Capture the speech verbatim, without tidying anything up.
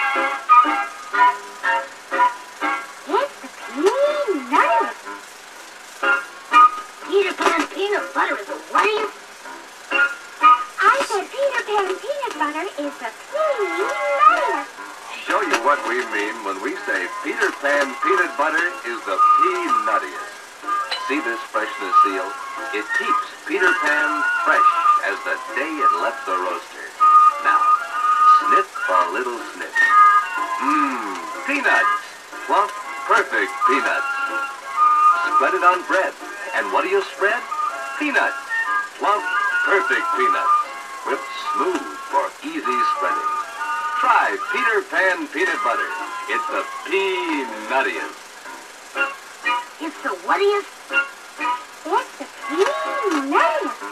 It's the peanuttiest. Peter Pan peanut butter is the what-iest? I said Peter Pan peanut butter is the peanuttiest. Show you what we mean when we say Peter Pan peanut butter is the peanuttiest. See this freshness seal? It keeps Peter Pan fresh as the day it left the roaster. Now, sniff a little sniff. Mmm, peanuts. Plump, perfect peanuts. Spread it on bread. And what do you spread? Peanuts. Plump, perfect peanuts. Whipped smooth for easy spreading. Try Peter Pan peanut butter. It's the peanuttiest. It's the what-iest? It's the peanuttiest.